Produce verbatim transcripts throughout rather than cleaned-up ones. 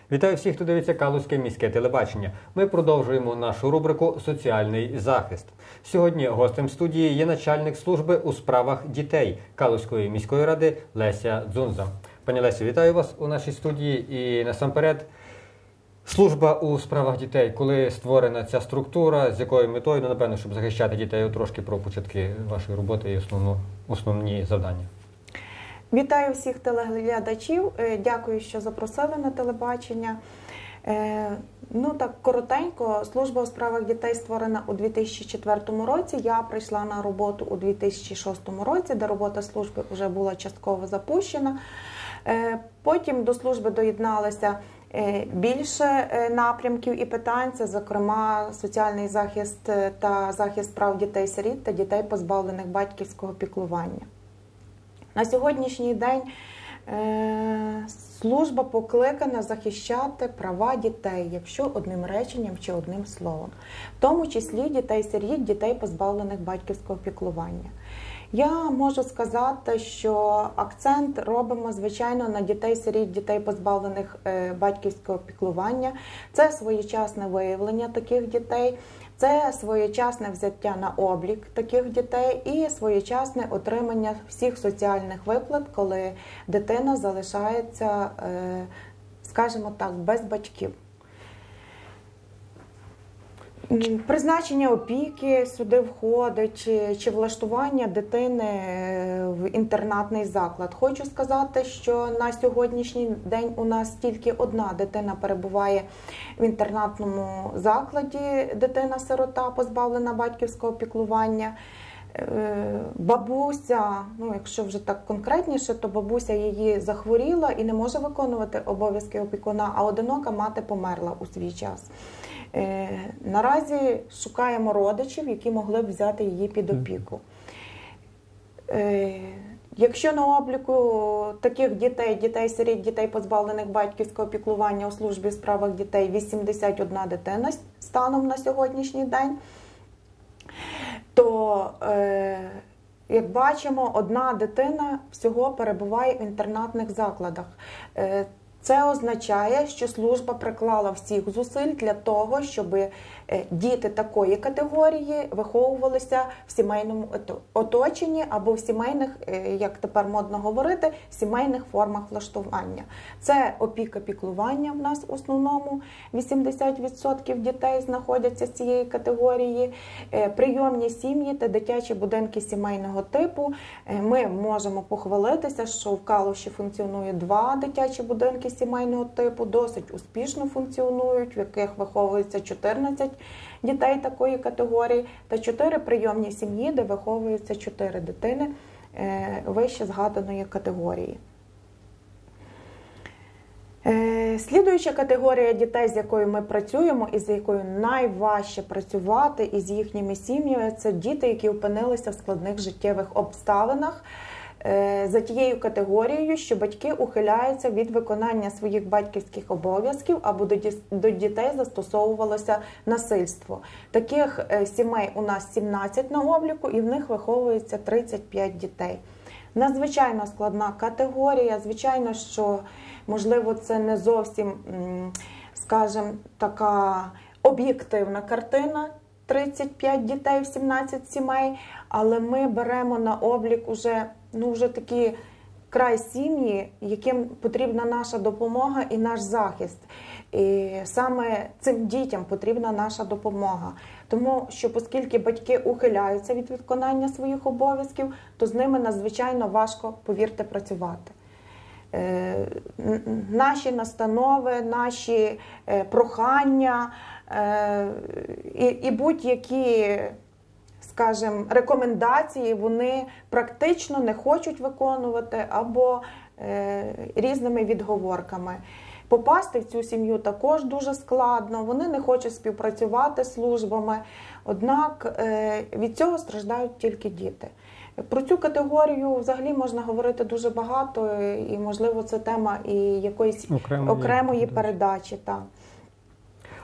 Вітаю всіх, хто дивиться Калузьке міське телебачення. Ми продовжуємо нашу рубрику «Соціальний захист». Сьогодні гостем студії є начальник служби у справах дітей Калузької міської ради Леся Дзунза. Пані Лесю, вітаю вас у нашій студії. І насамперед, служба у справах дітей, коли створена ця структура, з якою метою, ну, напевно, щоб захищати дітей, трошки про початки вашої роботи і основну, основні завдання. Вітаю всіх телеглядачів, дякую, що запросили на телебачення. Ну так, коротенько, служба у справах дітей створена у дві тисячі четвертому році, я прийшла на роботу у дві тисячі шостому році, де робота служби вже була частково запущена. Потім до служби доєдналися більше напрямків і питань, це, зокрема, соціальний захист та захист прав дітей-сиріт та дітей, позбавлених батьківського піклування. На сьогоднішній день е, служба покликана захищати права дітей, якщо одним реченням чи одним словом, в тому числі дітей-сиріт, дітей, позбавлених батьківського піклування. Я можу сказати, що акцент робимо, звичайно, на дітей-сиріт, дітей, позбавлених е, батьківського піклування. Це своєчасне виявлення таких дітей, це своєчасне взяття на облік таких дітей і своєчасне отримання всіх соціальних виплат, коли дитина залишається, е, скажімо так, без батьків. Призначення опіки сюди входить, чи, чи влаштування дитини в інтернатний заклад. Хочу сказати, що на сьогоднішній день у нас тільки одна дитина перебуває в інтернатному закладі, дитина-сирота, позбавлена батьківського піклування. Бабуся, ну якщо вже так конкретніше, то бабуся її захворіла і не може виконувати обов'язки опікуна, а одинока мати померла у свій час. Наразі шукаємо родичів, які могли б взяти її під опіку. Якщо на обліку таких дітей, дітей-сиріт, дітей, позбавлених батьківського піклування у службі у справах дітей вісімдесят одна дитина станом на сьогоднішній день, то, як бачимо, одна дитина всього перебуває в інтернатних закладах. Це означає, що служба приклала всіх зусиль для того, щоб діти такої категорії виховувалися в сімейному оточенні або в сімейних, як тепер модно говорити, сімейних формах влаштування. Це опіка, піклування в нас в основному, вісімдесят відсотків дітей знаходяться з цієї категорії, прийомні сім'ї та дитячі будинки сімейного типу. Ми можемо похвалитися, що в Калуші функціонує два дитячі будинки сімейного типу, досить успішно функціонують, в яких виховується чотирнадцять дітей такої категорії, та чотири прийомні сім'ї, де виховуються чотири дитини вище згаданої категорії. Слідуюча категорія дітей, з якою ми працюємо і з якою найважче працювати, і з їхніми сім'ями, це діти, які опинилися в складних життєвих обставинах, за тією категорією, що батьки ухиляються від виконання своїх батьківських обов'язків або до дітей застосовувалося насильство. Таких сімей у нас сімнадцять на обліку, і в них виховується тридцять п'ять дітей. Надзвичайно складна категорія, звичайно, що, можливо, це не зовсім, скажімо, така об'єктивна картина, тридцять п'ять дітей в сімнадцять сімей, але ми беремо на облік уже, ну, вже такі край сім'ї, яким потрібна наша допомога і наш захист. І саме цим дітям потрібна наша допомога. Тому що, оскільки батьки ухиляються від виконання своїх обов'язків, то з ними надзвичайно важко, повірте, працювати. Наші настанови, наші прохання і будь-які, скажімо, рекомендації вони практично не хочуть виконувати або різними відговорками. Попасти в цю сім'ю також дуже складно, вони не хочуть співпрацювати з службами, однак від цього страждають тільки діти. Про цю категорію взагалі можна говорити дуже багато, і, можливо, це тема і якоїсь окремої, окремої передачі. Так.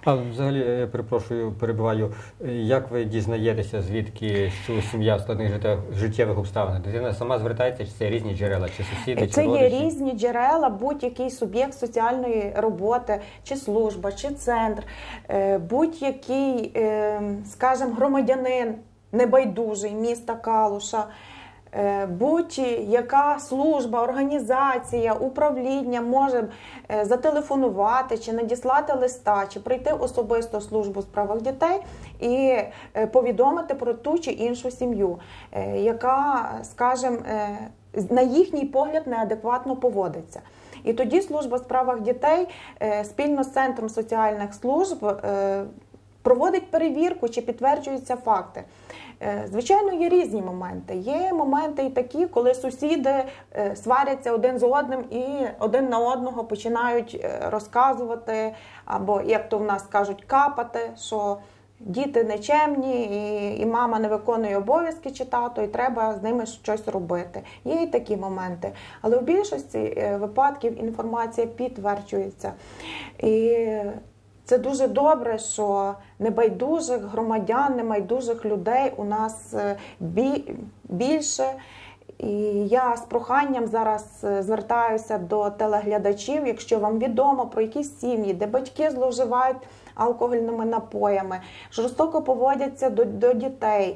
А взагалі, я перепрошую, перебиваю, як ви дізнаєтеся, звідки, що сім'я в складних життєвих обставинах? Дитина сама звертається, чи це різні джерела, чи сусіди, Це чи є родичі? різні джерела, будь-який суб'єкт соціальної роботи, чи служба, чи центр, будь-який, скажімо, громадянин небайдужий міста Калуша, будь-яка служба, організація, управління може зателефонувати, чи надіслати листа, чи прийти особисто в службу у справах дітей і повідомити про ту чи іншу сім'ю, яка, скажімо, на їхній погляд неадекватно поводиться. І тоді служба у справах дітей спільно з Центром соціальних служб проводить перевірку, чи підтверджуються факти. Звичайно, є різні моменти. Є моменти і такі, коли сусіди сваряться один з одним і один на одного починають розказувати, або, як то в нас кажуть, капати, що діти нечемні, і, і мама не виконує обов'язки чи тато, і треба з ними щось робити. Є і такі моменти. Але в більшості випадків інформація підтверджується. І це дуже добре, що небайдужих громадян, небайдужих людей у нас більше. І я з проханням зараз звертаюся до телеглядачів, якщо вам відомо про якісь сім'ї, де батьки зловживають алкогольними напоями, жорстоко поводяться до, до дітей,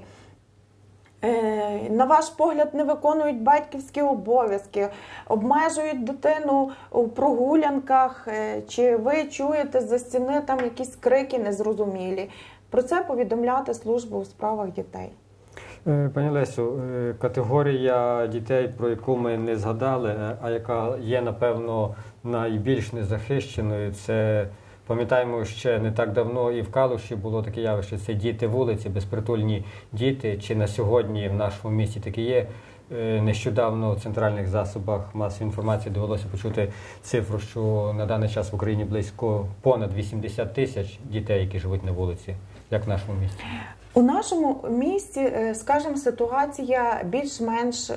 на ваш погляд, не виконують батьківські обов'язки, обмежують дитину у прогулянках, чи ви чуєте з-за стіни там якісь крики незрозумілі. Про це повідомляти службу у справах дітей. Пані Лесю, категорія дітей, про яку ми не згадали, а яка є, напевно, найбільш незахищеною, це, пам'ятаємо, ще не так давно і в Калуші було таке явище, це діти вулиці, безпритульні діти. Чи на сьогодні в нашому місті таке є? Нещодавно в центральних засобах масової інформації довелося почути цифру, що на даний час в Україні близько понад вісімдесят тисяч дітей, які живуть на вулиці. Як в нашому місті? У нашому місті, скажімо, ситуація більш-менш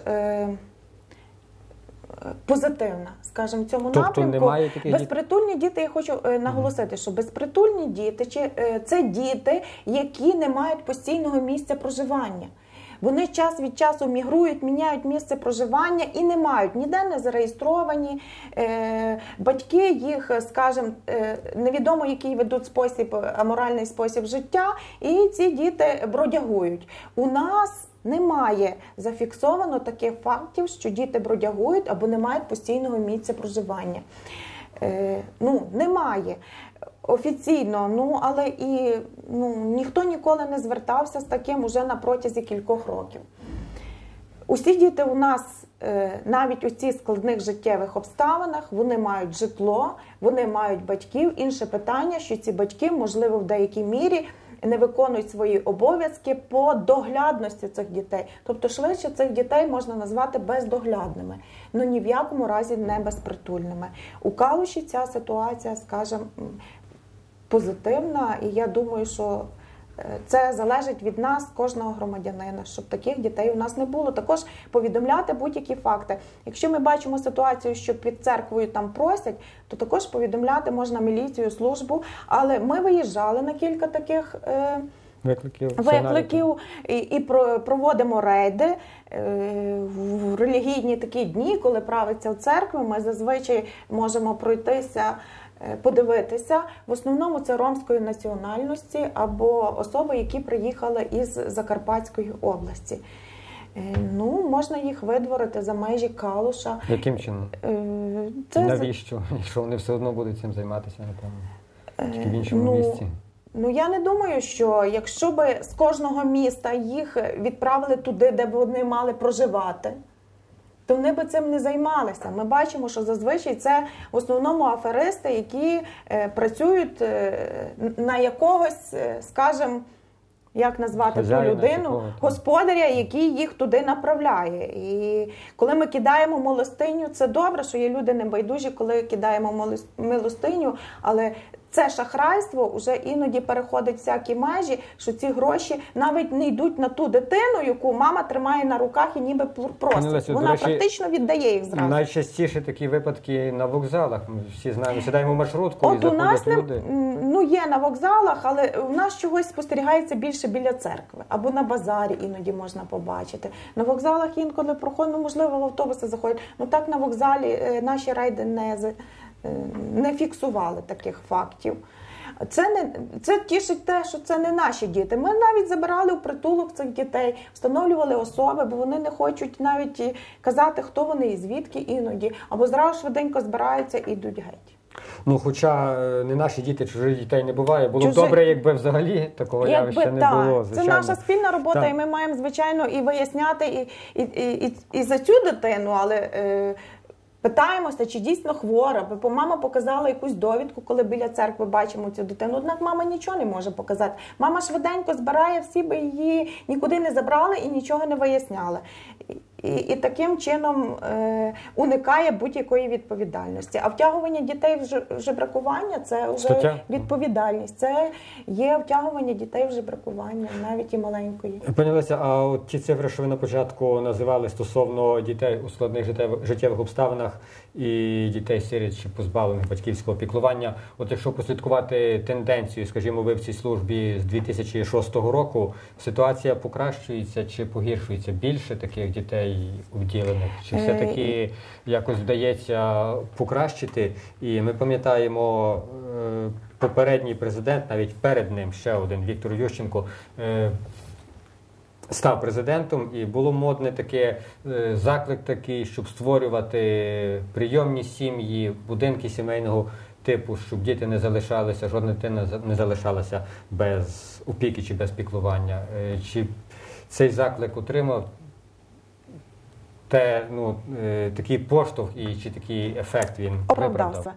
позитивна, скажімо, в цьому тобто напрямку. Немає таких безпритульні діти, я хочу наголосити, що безпритульні діти чи це діти, які не мають постійного місця проживання. Вони час від часу мігрують, міняють місце проживання і не мають, ніде не зареєстровані. Батьки їх, скажімо, невідомо який ведуть спосіб, аморальний спосіб життя, і ці діти бродягують. У нас немає зафіксовано таких фактів, що діти бродягують або не мають постійного місця проживання. Ну, немає. Офіційно, ну, але і ну, ніхто ніколи не звертався з таким уже на протязі кількох років. Усі діти у нас, навіть у цих складних життєвих обставинах, вони мають житло, вони мають батьків. Інше питання, що ці батьки, можливо, в деякій мірі не виконують свої обов'язки по доглядності цих дітей. Тобто, швидше цих дітей можна назвати бездоглядними, але ні в якому разі не безпритульними. У Калуші ця ситуація, скажімо, позитивна, і я думаю, що це залежить від нас, кожного громадянина, щоб таких дітей у нас не було. Також повідомляти будь-які факти. Якщо ми бачимо ситуацію, що під церквою там просять, то також повідомляти можна міліцію, службу. Але ми виїжджали на кілька таких е, викликів, викликів і, і проводимо рейди. В релігійні такі дні, коли правиться в церкві, ми зазвичай можемо пройтися, подивитися. В основному це ромської національності або особи, які приїхали із Закарпатської області. Ну, можна їх видворити за межі Калуша. Яким чином? Це... Навіщо? Якщо вони все одно будуть цим займатися, напевно, тільки в іншому ну, місці. Ну, я не думаю, що якщо б з кожного міста їх відправили туди, де б вони мали проживати, то вони б цим не займалися. Ми бачимо, що зазвичай це в основному аферисти, які е, працюють е, на якогось, е, скажімо, як назвати ту людину, господаря, який їх туди направляє. І коли ми кидаємо милостиню, це добре, що є люди небайдужі, коли кидаємо милостиню, але це шахрайство вже іноді переходить всякі межі, що ці гроші навіть не йдуть на ту дитину, яку мама тримає на руках і ніби просить. Лесю, вона речі, практично віддає їх зразу. Найчастіше такі випадки на вокзалах. Ми всі знаємо, сідаємо в маршрутку От і заходять у нас люди. Ну, ну, є на вокзалах, але у нас чогось спостерігається більше біля церкви. Або на базарі іноді можна побачити. На вокзалах інколи проходять, ну, можливо, в автобуси заходять. Ну, так на вокзалі наші рейди не, не фіксували таких фактів. Це, не, це тішить те, що це не наші діти. Ми навіть забирали у притулок цих дітей, встановлювали особи, бо вони не хочуть навіть казати, хто вони і звідки іноді. Або зразу швиденько збираються і йдуть геть. Ну, хоча не наші діти, чужих дітей не буває. Було б Чужих... добре, якби взагалі такого якби, явища не так. було. Звичайно. Це наша спільна робота, так. І ми маємо, звичайно, і виясняти і, і, і, і, і за цю дитину, але... Е, питаємося, чи дійсно хвора, бо мама показала якусь довідку, коли біля церкви бачимо цю дитину. Однак мама нічого не може показати. Мама швиденько збирає, всі би її нікуди не забрали і нічого не виясняли. І, і таким чином е, уникає будь-якої відповідальності. А втягування дітей в жебракування – це вже Стаття? відповідальність. Це є втягування дітей в жебракування, навіть і маленької. Пані Леся, а от ті цифри, що ви на початку називали стосовно дітей у складних життєвих обставинах і дітей-сиріт чи позбавлених батьківського піклування, от якщо послідкувати тенденцію, скажімо, ви в цій службі з дві тисячі шостого року, ситуація покращується чи погіршується? Більше таких дітей вділених? Чи все-таки якось вдається покращити? І ми пам'ятаємо, попередній президент, навіть перед ним ще один, Віктор Ющенко, став президентом, і було модне таке, заклик такий, щоб створювати прийомні сім'ї, будинки сімейного типу, щоб діти не залишалися, жодна дитина не залишалася без опіки чи без піклування. Чи цей заклик отримав те, ну, такий поштовх і чи такий ефект він оправдався?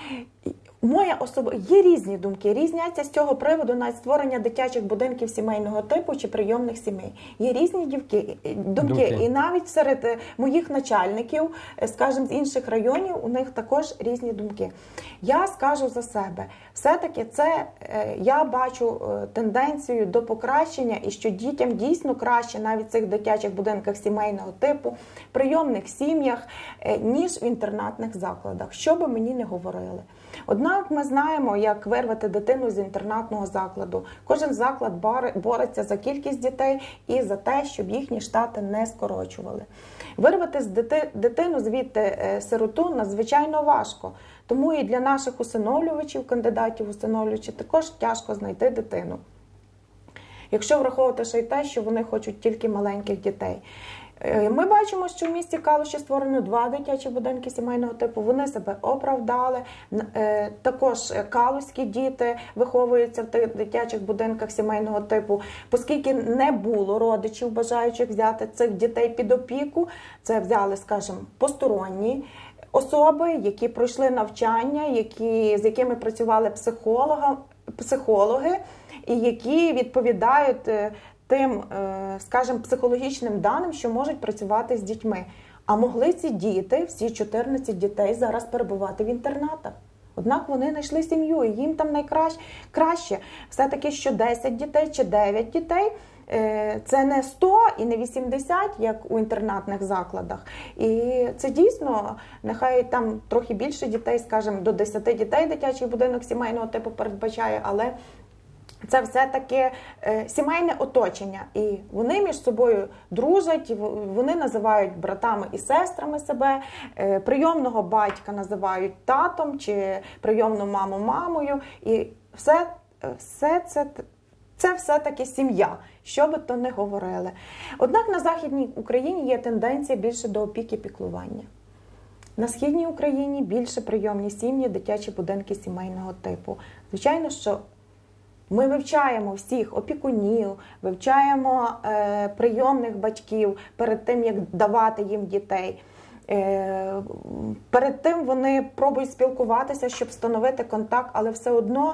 Моя особа є різні думки, різняться з цього приводу навіть створення дитячих будинків сімейного типу чи прийомних сімей. Є різні дівки, думки. думки, і навіть серед моїх начальників, скажімо, з інших районів, у них також різні думки. Я скажу за себе, все-таки це я бачу тенденцію до покращення і що дітям дійсно краще навіть в цих дитячих будинках сімейного типу, прийомних сім'ях, ніж в інтернатних закладах, що би мені не говорили. Однак ми знаємо, як вирвати дитину з інтернатного закладу. Кожен заклад бореться за кількість дітей і за те, щоб їхні штати не скорочували. Вирвати з дити, дитину звідти сироту надзвичайно важко. Тому і для наших усиновлювачів, кандидатів усиновлювачів, також тяжко знайти дитину. Якщо враховувати ще й те, що вони хочуть тільки маленьких дітей. Ми бачимо, що в місті Калуші створено два дитячі будинки сімейного типу. Вони себе оправдали. Також калузькі діти виховуються в тих дитячих будинках сімейного типу. Оскільки не було родичів, бажаючих взяти цих дітей під опіку, це взяли, скажімо, посторонні особи, які пройшли навчання, які, з якими працювали психолога, психологи, і які відповідають тим, скажімо, психологічним даним, що можуть працювати з дітьми. А могли ці діти, всі чотирнадцять дітей, зараз перебувати в інтернатах. Однак вони знайшли сім'ю, і їм там найкраще. Все-таки, що десять дітей чи дев'ять дітей – це не сто і не вісімдесят, як у інтернатних закладах. І це дійсно, нехай там трохи більше дітей, скажімо, до десяти дітей дитячий будинок сімейного типу передбачає, але це все-таки сімейне оточення, і вони між собою дружать, вони називають братами і сестрами себе, прийомного батька називають татом, чи прийомну маму мамою, і все, все це, це все-таки сім'я, що би то не говорили. Однак на Західній Україні є тенденція більше до опіки піклування. На Східній Україні більше прийомні сім'ї, дитячі будинки сімейного типу. Звичайно, що ми вивчаємо всіх опікунів, вивчаємо е, прийомних батьків перед тим, як давати їм дітей. Е, перед тим вони пробують спілкуватися, щоб встановити контакт, але все одно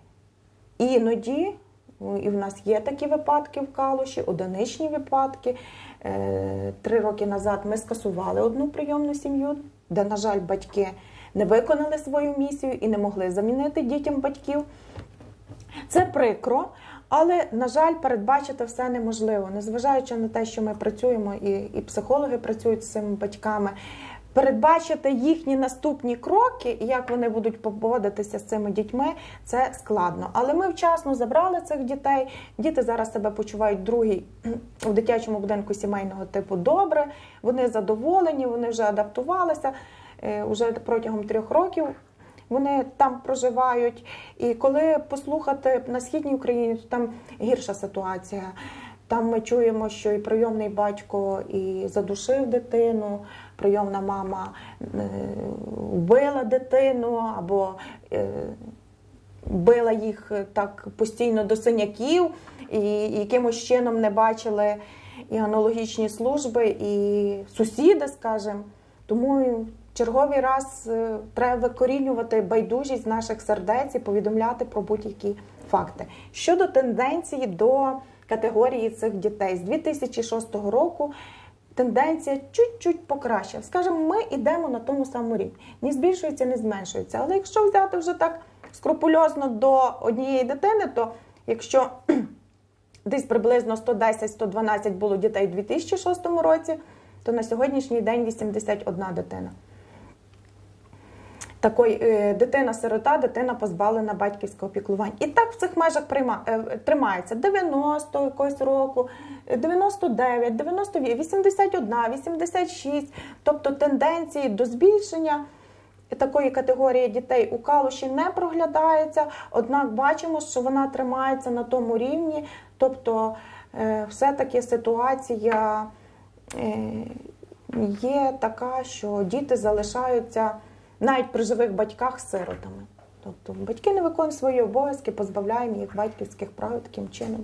іноді, і в нас є такі випадки в Калуші, одиничні випадки. Е, три роки назад ми скасували одну прийомну сім'ю, де, на жаль, батьки не виконали свою місію і не могли замінити дітям батьків. Це прикро, але, на жаль, передбачити все неможливо. Незважаючи на те, що ми працюємо, і, і психологи працюють з цими батьками, передбачити їхні наступні кроки, і як вони будуть поводитися з цими дітьми, це складно. Але ми вчасно забрали цих дітей. Діти зараз себе почувають другий в дитячому будинку сімейного типу добре. Вони задоволені, вони вже адаптувалися, вже протягом трьох років вони там проживають. І коли послухати на Східній Україні, то там гірша ситуація. Там ми чуємо, що і прийомний батько і задушив дитину, прийомна мама вбила дитину, або била їх так постійно до синяків, і якимось чином не бачили і аналогічні служби, і сусіди, скажімо. Тому черговий раз треба викорінювати байдужість з наших сердець і повідомляти про будь-які факти. Щодо тенденції до категорії цих дітей. З дві тисячі шостого року тенденція чуть-чуть покращила. Скажімо, ми йдемо на тому самому рівні. Не збільшується, не зменшується. Але якщо взяти вже так скрупульозно до однієї дитини, то якщо десь приблизно сто десять - сто дванадцять було дітей у дві тисячі шостому році, то на сьогоднішній день вісімдесят одна дитина. Такої е, дитина-сирота, дитина позбавлена батьківського піклування. І так в цих межах прийма, е, тримається дев'яносто якогось року, дев'яносто дев'ять, дев'яносто вісім, вісімдесят один, вісімдесят шість. Тобто тенденції до збільшення такої категорії дітей у Калуші не проглядається, однак бачимо, що вона тримається на тому рівні. Тобто е, все-таки ситуація е, є така, що діти залишаються навіть при живих батьках з сиротами. Тобто батьки не виконують свої обов'язки, позбавляємо їх батьківських прав таким чином.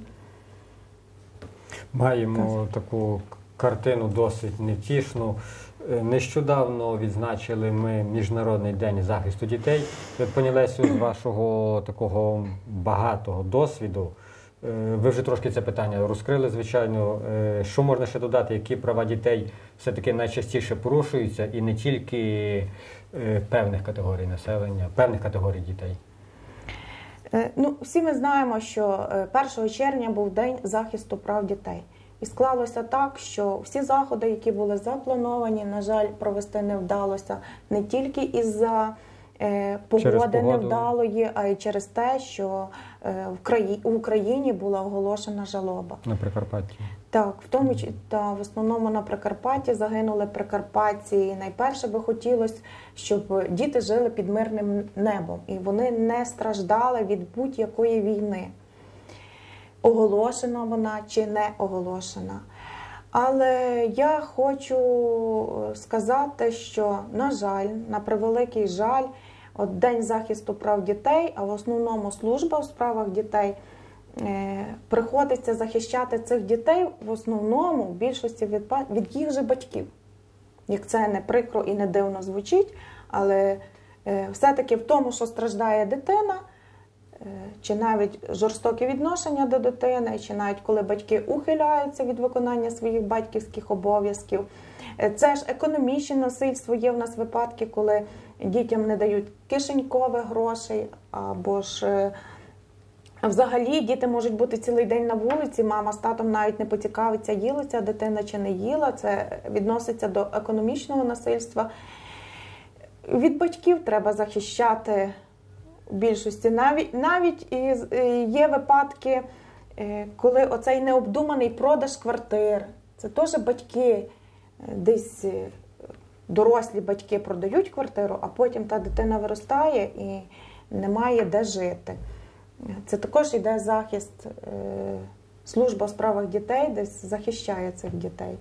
Маємо таку картину досить невтішну. Нещодавно відзначили ми Міжнародний день захисту дітей. От, пані Лесю, з вашого такого багатого досвіду, ви вже трошки це питання розкрили, звичайно. Що можна ще додати, які права дітей все-таки найчастіше порушуються, і не тільки певних категорій населення, певних категорій дітей? Ну, всі ми знаємо, що першого червня був День захисту прав дітей. І склалося так, що всі заходи, які були заплановані, на жаль, провести не вдалося не тільки із-за е, погоди невдалої, а й через те, що е, в, краї, в Україні була оголошена жалоба. На Прикарпатті. Так, в тому та в основному на Прикарпатті загинули прикарпатці. І найперше би хотілося, щоб діти жили під мирним небом, і вони не страждали від будь-якої війни. Оголошена вона чи не оголошена. Але я хочу сказати, що, на жаль, на превеликий жаль, от День захисту прав дітей, а в основному служба у справах дітей, е, приходиться захищати цих дітей в основному, в більшості від, від їх же батьків. Як це не прикро і не дивно звучить, але е, все-таки в тому, що страждає дитина, чи навіть жорстоке відношення до дитини, чи навіть коли батьки ухиляються від виконання своїх батьківських обов'язків. Це ж економічне насильство. Є в нас випадки, коли дітям не дають кишенькових грошей, або ж взагалі діти можуть бути цілий день на вулиці, мама з татом навіть не поцікавиться, їла ця дитина чи не їла. Це відноситься до економічного насильства. Від батьків треба захищати в більшості. Навіть, навіть є випадки, коли оцей необдуманий продаж квартир. Це теж батьки, десь дорослі батьки продають квартиру, а потім та дитина виростає і немає де жити. Це також йде захист, служба у справах дітей десь захищає цих дітей.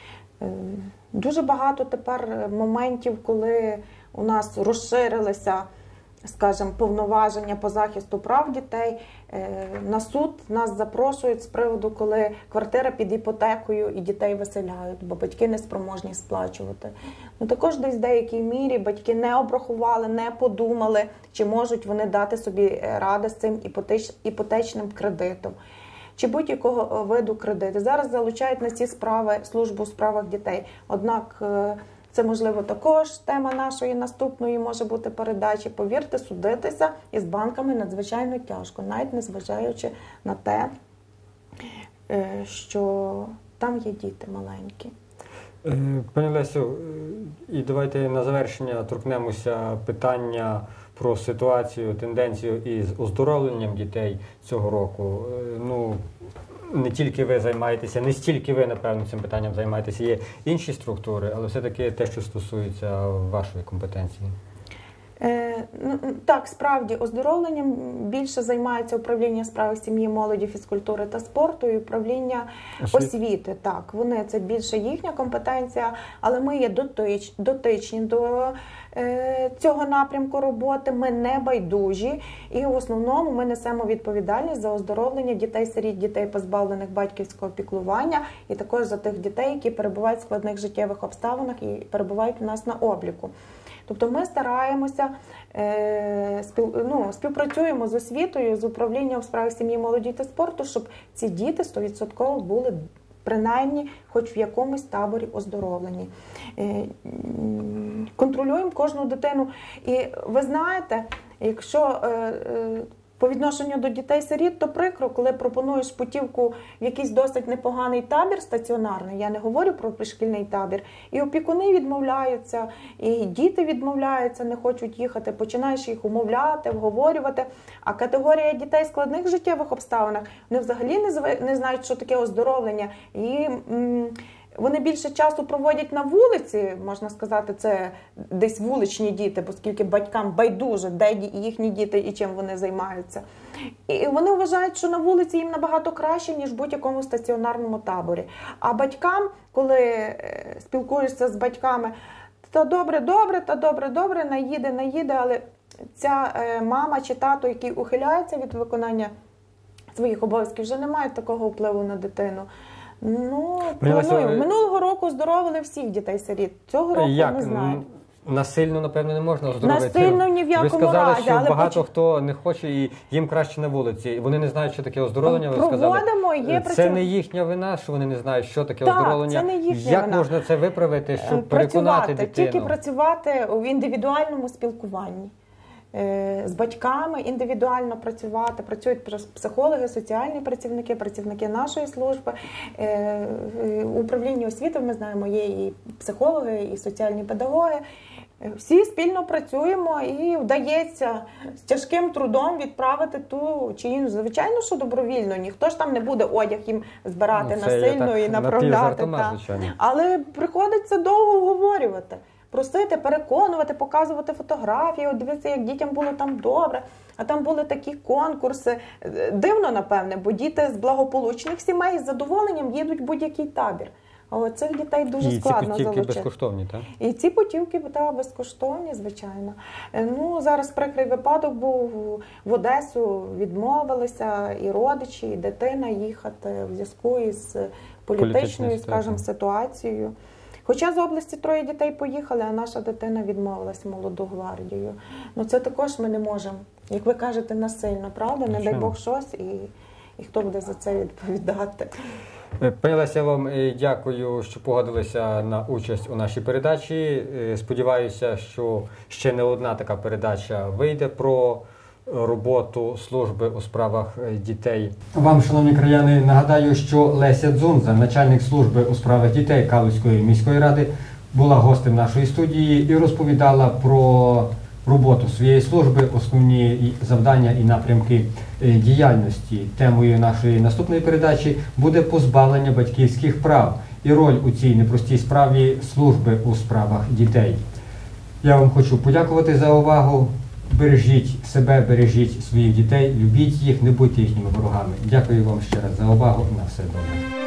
Дуже багато тепер моментів, коли у нас розширилися, скажімо, повноваження по захисту прав дітей. На суд нас запрошують з приводу, коли квартира під іпотекою і дітей виселяють, бо батьки не спроможні сплачувати. Ну, також десь в деякій мірі батьки не обрахували, не подумали, чи можуть вони дати собі ради з цим іпотеч... іпотечним кредитом, чи будь-якого виду кредиту. Зараз залучають на ці справи службу у справах дітей. Однак це, можливо, також тема нашої наступної може бути передачі. Повірте, судитися із банками надзвичайно тяжко, навіть незважаючи на те, що там є діти маленькі. Пані Лесю, і давайте на завершення торкнемося питання про ситуацію, тенденцію із оздоровленням дітей цього року. Ну, не тільки ви займаєтеся, не стільки ви, напевно, цим питанням займаєтеся, є інші структури, але все-таки те, що стосується вашої компетенції. Е, ну, так, справді, оздоровленням більше займається управління справи сім'ї, молоді, фізкультури та спорту і управління освіти. освіти. Так, вони, це більше їхня компетенція, але ми є дотич, дотичні до е, цього напрямку роботи, ми не байдужі і в основному ми несемо відповідальність за оздоровлення дітей-сиріт, дітей, позбавлених батьківського піклування і також за тих дітей, які перебувають в складних життєвих обставинах і перебувають у нас на обліку. Тобто ми стараємося, е, спів, ну, співпрацюємо з освітою, з управлінням у справах сім'ї, молоді та спорту, щоб ці діти сто відсотків були принаймні хоч в якомусь таборі оздоровлені. Е, контролюємо кожну дитину. І ви знаєте, якщо е, е, по відношенню до дітей-сиріт, то прикро, коли пропонуєш путівку в якийсь досить непоганий табір стаціонарний, я не говорю про пришкільний табір, і опікуни відмовляються, і діти відмовляються, не хочуть їхати, починаєш їх умовляти, вговорювати. А категорія дітей в складних життєвих обставинах, вони взагалі не знають, що таке оздоровлення. І м вони більше часу проводять на вулиці, можна сказати, це десь вуличні діти, оскільки батькам байдуже, де їхні діти і чим вони займаються. І вони вважають, що на вулиці їм набагато краще, ніж в будь-якому стаціонарному таборі. А батькам, коли спілкуєшся з батьками, та добре, добре, та добре, добре, наїде, наїде, але ця мама чи тато, який ухиляється від виконання своїх обов'язків, вже не мають такого впливу на дитину. Ну, плануємо. Минулого року оздоровили всіх дітей-сиріт. Цього року Як? не знаю. Насильно, напевно, не можна оздоровити? Насильно ні в якому разі. Ви сказали, що але багато поч... хто не хоче і їм краще на вулиці. Вони не знають, що таке оздоровлення, ви Проводимо, сказали. Є це праців... не їхня вина, що вони не знають, що таке так, оздоровлення. Це не їхня Як вина. можна це виправити, щоб працювати, переконати дитину? Тільки працювати в індивідуальному спілкуванні. З батьками індивідуально працювати, працюють психологи, соціальні працівники, працівники нашої служби. У управлінні освіти, ми знаємо, є і психологи, і соціальні педагоги. Всі спільно працюємо і вдається з тяжким трудом відправити ту чи іншу. Звичайно, що добровільно, ніхто ж там не буде одяг їм збирати ну, насильно і направляти. Та. Але приходиться довго обговорювати. Просити, переконувати, показувати фотографії, от дивіться, як дітям було там добре, а там були такі конкурси. Дивно, напевне, бо діти з благополучних сімей з задоволенням їдуть в будь-який табір. А от цих дітей дуже і складно залучити. І ці путівки безкоштовні, так? І ці путівки, так, безкоштовні, звичайно. Ну, зараз прикрий випадок був, в Одесу відмовилися і родичі, і дитина їхати в зв'язку із політичною, скажімо, ситуацією. Хоча з області троє дітей поїхали, а наша дитина відмовилась в молоду гвардію. Ну це також ми не можемо, як ви кажете, насильно, правда? Не дай Бог щось, і, і хто буде за це відповідати. Пані Леся, я вам дякую, що погодилися на участь у нашій передачі. Сподіваюся, що ще не одна така передача вийде про роботу служби у справах дітей. Вам, шановні краяни, нагадаю, що Леся Дзунза, начальник служби у справах дітей Калузької міської ради, була гостем нашої студії і розповідала про роботу своєї служби, основні завдання і напрямки діяльності. Темою нашої наступної передачі буде позбавлення батьківських прав і роль у цій непростій справі служби у справах дітей. Я вам хочу подякувати за увагу. Бережіть себе, бережіть своїх дітей, любіть їх, не будьте їхніми ворогами. Дякую вам ще раз за увагу. На все добре.